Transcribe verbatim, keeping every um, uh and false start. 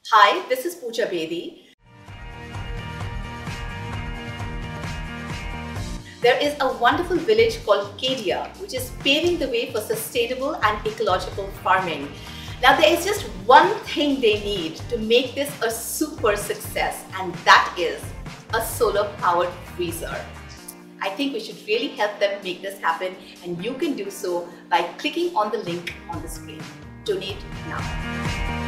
Hi, this is Pooja Bedi. There is a wonderful village called Kedia, which is paving the way for sustainable and ecological farming. Now, there is just one thing they need to make this a super success, and that is a solar-powered freezer. I think we should really help them make this happen, and you can do so by clicking on the link on the screen. Donate now.